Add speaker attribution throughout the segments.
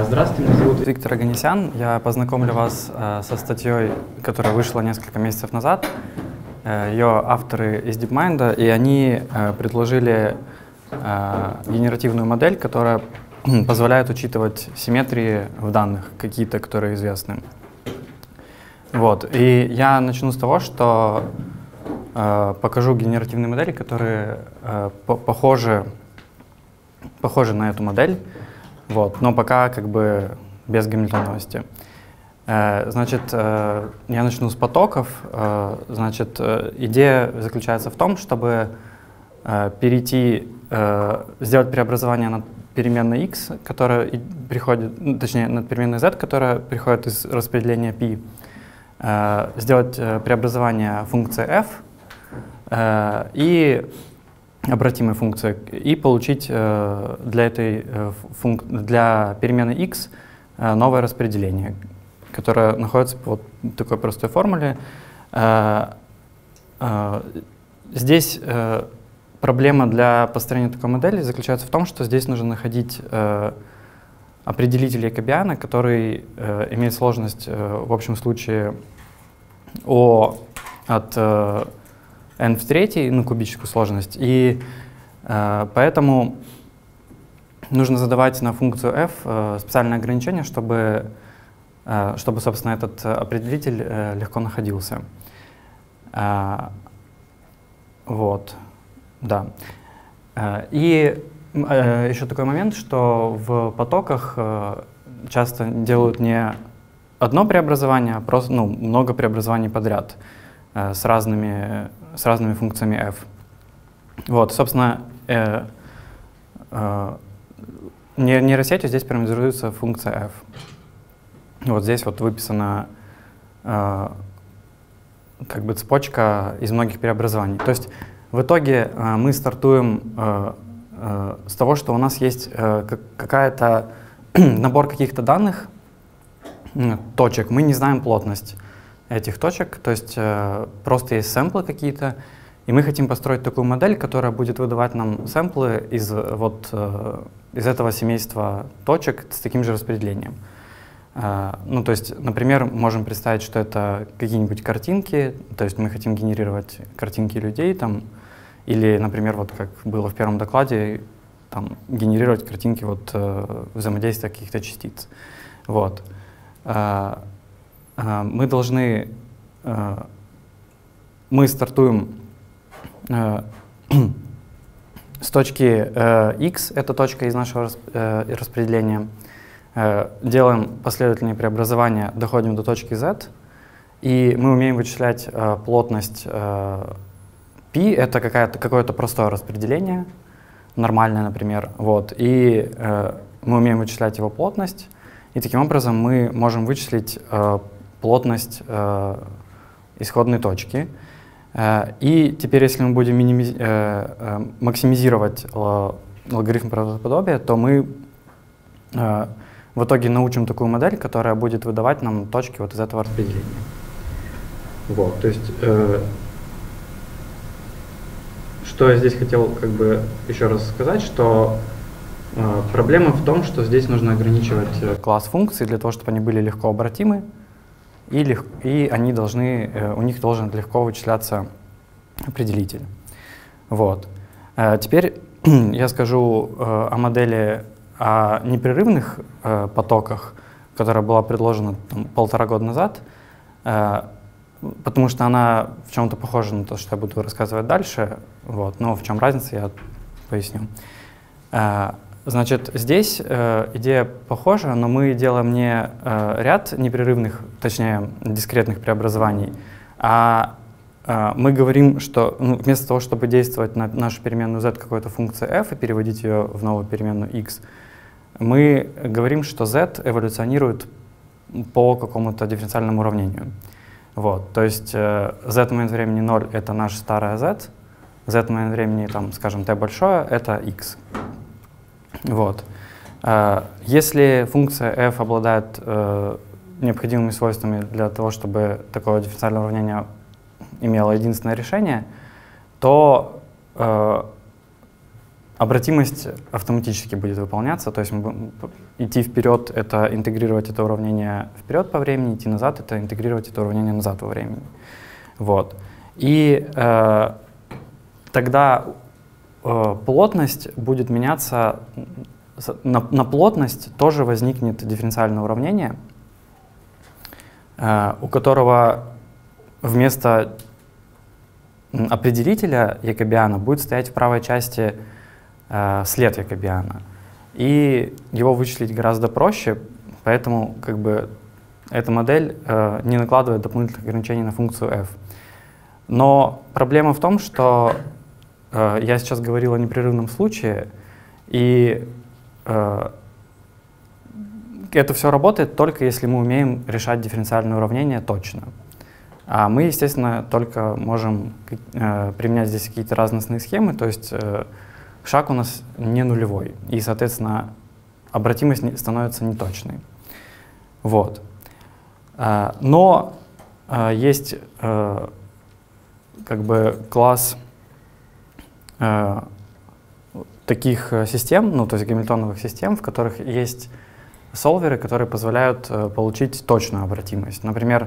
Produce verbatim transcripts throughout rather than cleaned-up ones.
Speaker 1: Здравствуйте, меня зовут Виктор Оганесян. Я познакомлю вас э, со статьей, которая вышла несколько месяцев назад. Э, ее авторы из DeepMind, и они э, предложили э, генеративную модель, которая позволяет учитывать симметрии в данных, какие-то, которые известны. Вот. И я начну с того, что э, покажу генеративные модели, которые э, по похожи, похожи на эту модель. Вот, но пока как бы без гамильтоновости. Э, значит, э, я начну с потоков. Э, значит, э, идея заключается в том, чтобы э, перейти, э, сделать преобразование над переменной x, которая и приходит, ну, точнее, над переменной z, которая приходит из распределения π, э, сделать э, преобразование функции f э, и обратимой функции, и получить э, для этой э, функ... для перемены x э, новое распределение, которое находится по вот такой простой формуле. Э, э, здесь э, проблема для построения такой модели заключается в том, что здесь нужно находить э, определитель Якобиана, который э, имеет сложность э, в общем случае O от э, n в третьей, ну, кубическую сложность, и э, поэтому нужно задавать на функцию f э, специальное ограничение, чтобы, э, чтобы, собственно, этот определитель э, легко находился. Э, вот, да. Э, и э, еще такой момент, что в потоках э, часто делают не одно преобразование, а просто, ну, много преобразований подряд э, с разными с разными функциями f. Вот, собственно, э, э, нейросетью здесь параметризуется функция f. Вот здесь вот выписана э, как бы цепочка из многих преобразований. То есть в итоге э, мы стартуем э, э, с того, что у нас есть э, какая-то набор каких-то данных, э, точек, мы не знаем плотность этих точек, то есть э, просто есть сэмплы какие-то, и мы хотим построить такую модель, которая будет выдавать нам сэмплы из, вот, э, из этого семейства точек с таким же распределением. Э, ну, то есть, например, можем представить, что это какие-нибудь картинки, то есть мы хотим генерировать картинки людей, там, или, например, вот как было в первом докладе, там, генерировать картинки вот, э, взаимодействия каких-то частиц. Вот. Э, Мы должны, мы стартуем с точки x, это точка из нашего распределения, делаем последовательные преобразования, доходим до точки z, и мы умеем вычислять плотность π, это какое-то простое распределение, нормальное, например, вот, и мы умеем вычислять его плотность, и таким образом мы можем вычислить плотность э, исходной точки. Э, и теперь, если мы будем минимиз... э, максимизировать э, логарифм правдоподобия, то мы э, в итоге научим такую модель, которая будет выдавать нам точки вот из этого распределения. Вот, то есть, э, что я здесь хотел как бы еще раз сказать, что э, проблема в том, что здесь нужно ограничивать класс функций для того, чтобы они были легко обратимы. И, лег, и они должны, у них должен легко вычисляться определитель. Вот. Теперь я скажу о модели о непрерывных потоках, которая была предложена там, полтора года назад, потому что она в чем-то похожа на то, что я буду рассказывать дальше. Вот. Но в чем разница, я поясню. Значит, здесь э, идея похожа, но мы делаем не э, ряд непрерывных, точнее, дискретных преобразований, а э, мы говорим, что ну, вместо того, чтобы действовать на нашу переменную z какой-то функции f и переводить ее в новую переменную x, мы говорим, что z эволюционирует по какому-то дифференциальному уравнению. Вот, то есть э, z в момент времени ноль — это наша старая z, z в момент времени, там, скажем, t большое — это x. Вот. Если функция f обладает э, необходимыми свойствами для того, чтобы такое дифференциальное уравнение имело единственное решение, то э, обратимость автоматически будет выполняться, то есть мы будем идти вперед — это интегрировать это уравнение вперед по времени, идти назад — это интегрировать это уравнение назад во времени. Вот. И э, тогда э, плотность будет меняться, на, на плотность тоже возникнет дифференциальное уравнение, э, у которого вместо определителя Якобиана будет стоять в правой части э, след Якобиана. И его вычислить гораздо проще, поэтому как бы эта модель э, не накладывает дополнительных ограничений на функцию f. Но проблема в том, что э, я сейчас говорил о непрерывном случае, и э, это все работает только если мы умеем решать дифференциальные уравнения точно. А мы, естественно, только можем э, применять здесь какие-то разностные схемы, то есть э, шаг у нас не нулевой, и, соответственно, обратимость не, становится неточной. Вот. Э, но э, есть э, как бы класс э, таких систем, ну, то есть гамильтоновых систем, в которых есть солверы, которые позволяют э, получить точную обратимость. Например,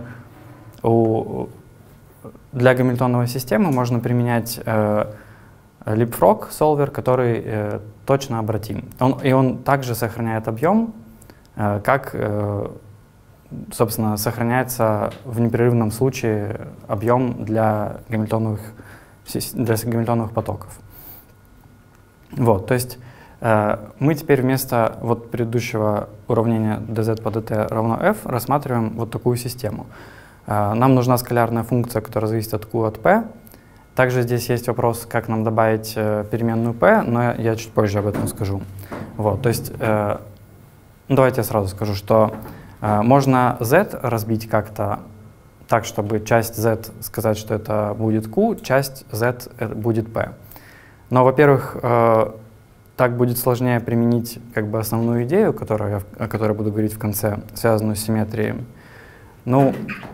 Speaker 1: У, для гамильтоновой системы можно применять э, Leapfrog солвер, который э, точно обратим. Он, и он также сохраняет объем, э, как, э, собственно, сохраняется в непрерывном случае объем для гамильтоновых, для гамильтоновых потоков. Вот, то есть э, мы теперь вместо вот предыдущего уравнения dz по dt равно f рассматриваем вот такую систему. Нам нужна скалярная функция, которая зависит от q от p. Также здесь есть вопрос, как нам добавить э, переменную p, но я чуть позже об этом скажу. Вот, то есть, э, ну, давайте я сразу скажу, что э, можно z разбить как-то так, чтобы часть z сказать, что это будет q, часть z будет p. Но, во-первых, э, так будет сложнее применить как бы основную идею, которую я, о которой буду говорить в конце, связанную с симметрией. Ну,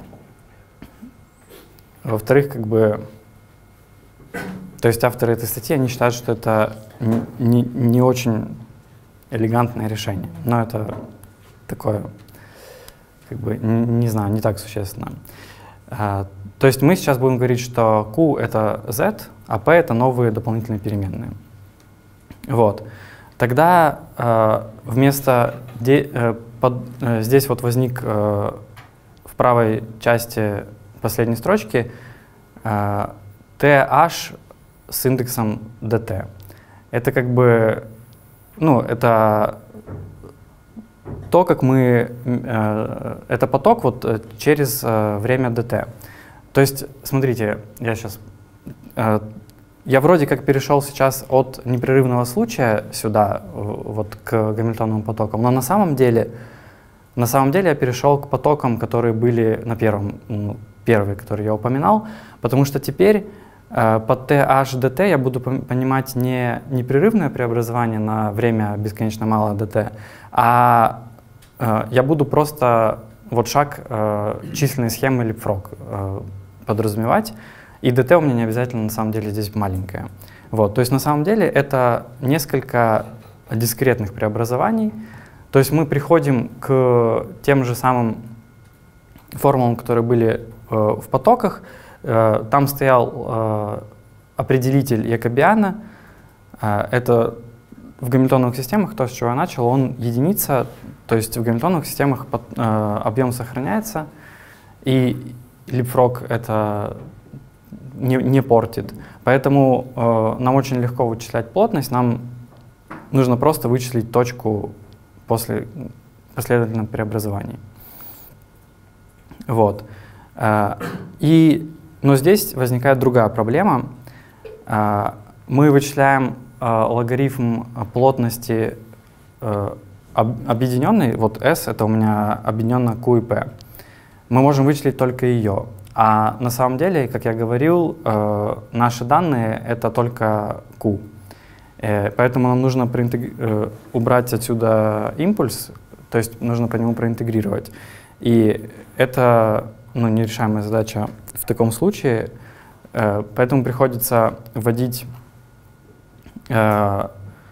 Speaker 1: во-вторых, как бы, то есть авторы этой статьи, они считают, что это не, не, не очень элегантное решение, но это такое, как бы, не, не знаю, не так существенно. А, то есть мы сейчас будем говорить, что q — это z, а p — это новые дополнительные переменные. Вот. Тогда э, вместо де, э, под, э, здесь вот возник э, в правой части последней строчки э, th с индексом dt. Это как бы, ну, это то, как мы, э, это поток вот через э, время dt. То есть, смотрите, я сейчас, э, я вроде как перешел сейчас от непрерывного случая сюда, вот к гамильтоновым потокам, но на самом деле, на самом деле я перешел к потокам, которые были на первом, ну, первый, который я упоминал, потому что теперь э, под th dt я буду понимать не непрерывное преобразование на время бесконечно малое dt, а э, я буду просто вот шаг э, численной схемы Leapfrog э, подразумевать, и dt у меня не обязательно на самом деле здесь маленькое. Вот, то есть на самом деле это несколько дискретных преобразований, то есть мы приходим к тем же самым формулам, которые были э, в потоках. Э, там стоял э, определитель Якобиана. Э, это в гамильтоновых системах, то, с чего я начал, он единица, то есть в гамильтоновых системах под, э, объем сохраняется, и Leapfrog это не, не портит. Поэтому э, нам очень легко вычислять плотность, нам нужно просто вычислить точку после последовательных преобразований. Вот. И, но здесь возникает другая проблема. Мы вычисляем логарифм плотности объединенной, вот S — это у меня объединенно Q и P. Мы можем вычислить только ее. А на самом деле, как я говорил, наши данные — это только Q. Поэтому нам нужно убрать отсюда импульс, то есть нужно по нему проинтегрировать. И это, ну, нерешаемая задача в таком случае, поэтому приходится вводить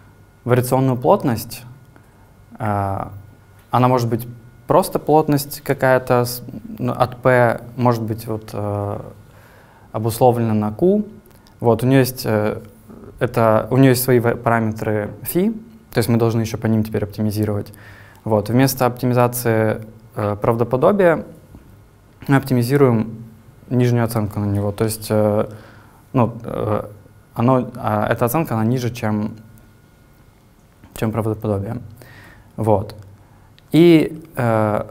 Speaker 1: вариационную плотность. Э, она может быть просто плотность какая-то от P, может быть вот, э, обусловлена на Q. Вот, у нее есть, э, это, у нее есть свои параметры φ, то есть мы должны еще по ним теперь оптимизировать. Вот, вместо оптимизации э, правдоподобия мы оптимизируем нижнюю оценку на него. То есть э, ну, э, оно, э, эта оценка она ниже, чем, чем правдоподобие. Вот. И э,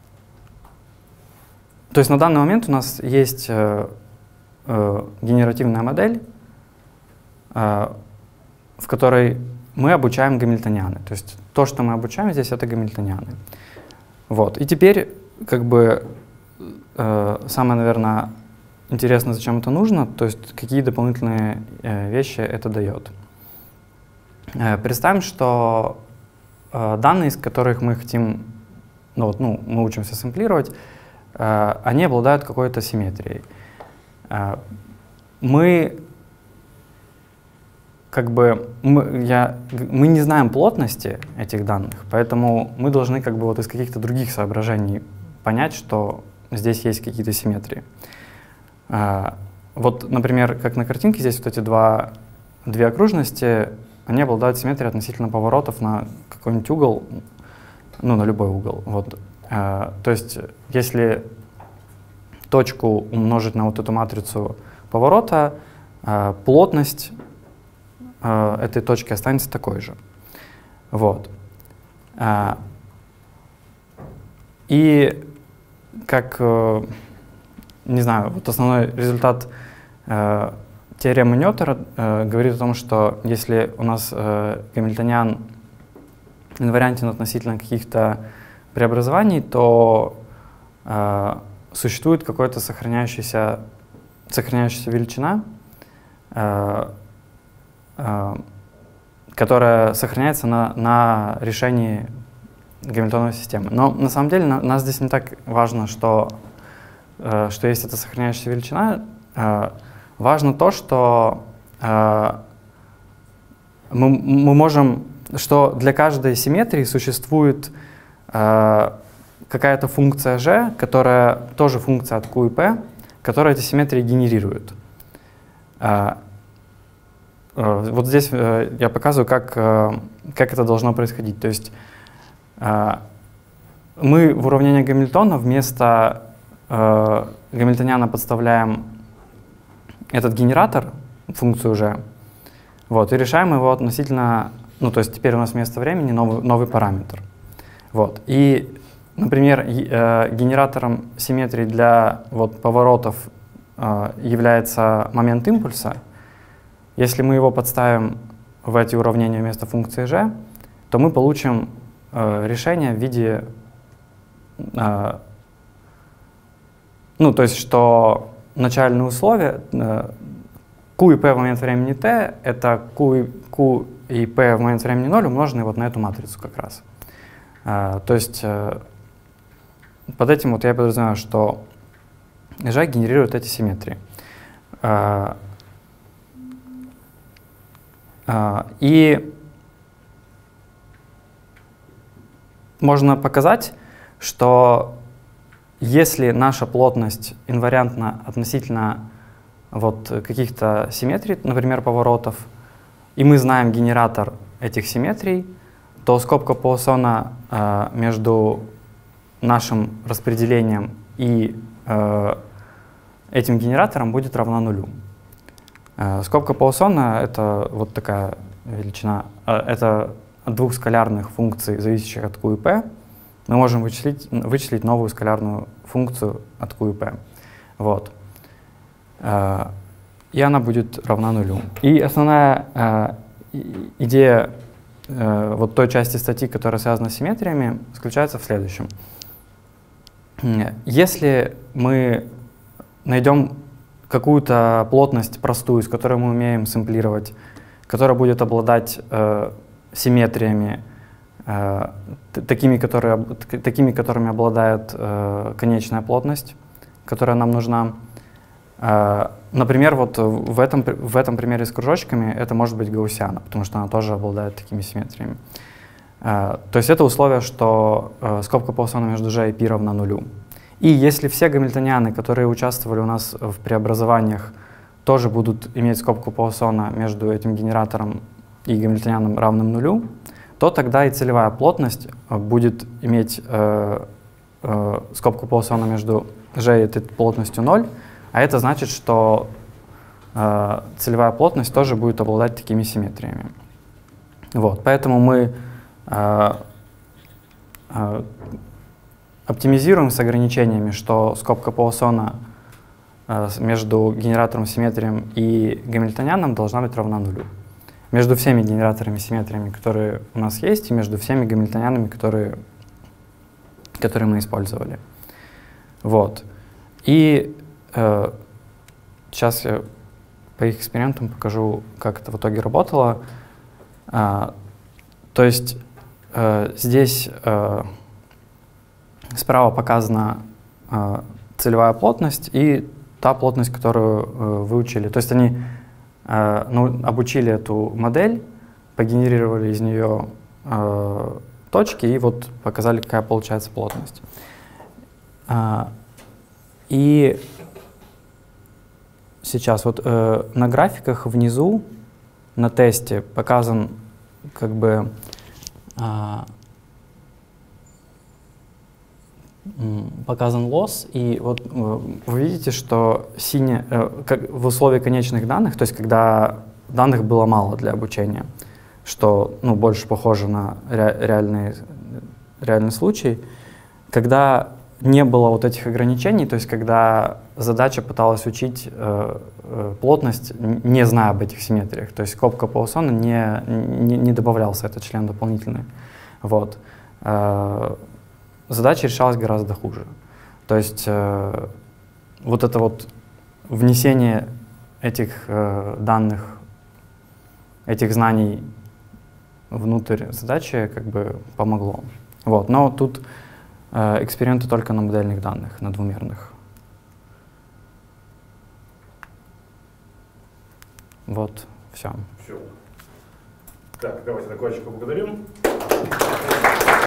Speaker 1: то есть на данный момент у нас есть э, э, генеративная модель, э, в которой мы обучаем гамильтонианы. То есть то, что мы обучаем здесь, это гамильтонианы. Вот. И теперь как бы э, самое, наверное, интересное, зачем это нужно, то есть какие дополнительные э, вещи это дает. Э, представим, что э, данные, из которых мы хотим, ну, вот, ну, мы учимся сэмплировать, э, они обладают какой-то симметрией. Э, мы как бы мы, я, мы не знаем плотности этих данных, поэтому мы должны как бы вот из каких-то других соображений понять, что здесь есть какие-то симметрии. А, вот, например, как на картинке, здесь вот эти два, две окружности, они обладают симметрией относительно поворотов на какой-нибудь угол, ну, на любой угол. Вот. А, то есть, если точку умножить на вот эту матрицу поворота, а, плотность а, этой точки останется такой же. Вот. А, и как, не знаю, вот основной результат э, теоремы Ньютона э, говорит о том, что если у нас э, гамильтониан инвариантен относительно каких-то преобразований, то э, существует какая-то сохраняющаяся, сохраняющаяся величина, э, э, которая сохраняется на, на решении гамильтоновой системы. Но на самом деле на, нас здесь не так важно, что, э, что есть эта сохраняющаяся величина. Э, важно то, что э, мы, мы можем, что для каждой симметрии существует э, какая-то функция g, которая тоже функция от Q и P, которая эти симметрии генерирует. Э, э, вот здесь э, я показываю, как, э, как это должно происходить. То есть мы в уравнении Гамильтона вместо э, гамильтониана подставляем этот генератор, функцию g, вот, и решаем его относительно, ну, то есть теперь у нас вместо времени новый, новый параметр. Вот. И, например, э, генератором симметрии для вот, поворотов э, является момент импульса. Если мы его подставим в эти уравнения вместо функции g, то мы получим решение в виде, э, ну, то есть, что начальные условия э, Q и P в момент времени t — это Q и, Q и P в момент времени ноль умноженные вот на эту матрицу как раз. Э, то есть, э, под этим вот я подразумеваю, что G генерирует эти симметрии. Э, э, и можно показать, что если наша плотность инвариантна относительно вот каких-то симметрий, например, поворотов, и мы знаем генератор этих симметрий, то скобка Пуассона э, между нашим распределением и э, этим генератором будет равна нулю. Э, скобка Пуассона — это вот такая величина, э, это от двух скалярных функций, зависящих от Q и P, мы можем вычислить, вычислить новую скалярную функцию от Q и P. Вот. И она будет равна нулю. И основная идея вот той части статьи, которая связана с симметриями, заключается в следующем. Если мы найдем какую-то плотность простую, с которой мы умеем сэмплировать, которая будет обладать симметриями, э, такими, которые, такими, которыми обладает э, конечная плотность, которая нам нужна, Э, например, вот в этом, в этом примере с кружочками это может быть гауссиана, потому что она тоже обладает такими симметриями. Э, то есть это условие, что э, скобка Пуассона между G и π равна нулю. И если все гамильтонианы, которые участвовали у нас в преобразованиях, тоже будут иметь скобку Пуассона между этим генератором и гамильтонианом равным нулю, то тогда и целевая плотность будет иметь э, э, скобку Пуассона между G и этой плотностью ноль, а это значит, что э, целевая плотность тоже будет обладать такими симметриями. Вот, поэтому мы э, э, оптимизируем с ограничениями, что скобка Пуассона э, между генератором симметрием и гамильтонианом должна быть равна нулю. Между всеми генераторами симметриями, которые у нас есть, и между всеми гамильтонианами, которые, которые мы использовали. Вот. И э, сейчас я по их экспериментам покажу, как это в итоге работало. Э, то есть э, здесь э, справа показана э, целевая плотность и та плотность, которую э, выучили. То есть они э, ну, обучили эту модель, погенерировали из нее э, точки и вот показали, какая получается плотность. Э, и сейчас вот э, на графиках внизу на тесте показан как бы э, показан лосс, и вот вы видите, что сине, э, как в условии конечных данных, то есть когда данных было мало для обучения, что ну, больше похоже на ре, реальный, реальный случай, когда не было вот этих ограничений, то есть когда задача пыталась учить э, э, плотность, не зная об этих симметриях, то есть скобка Пуассона не, не, не добавлялся этот член дополнительный. Вот. Э, задача решалась гораздо хуже. То есть э, вот это вот внесение этих э, данных, этих знаний внутрь задачи как бы помогло. Вот. Но тут э, эксперименты только на модельных данных, на двумерных. Вот, все.
Speaker 2: Все. Так, давайте докладчика поблагодарим.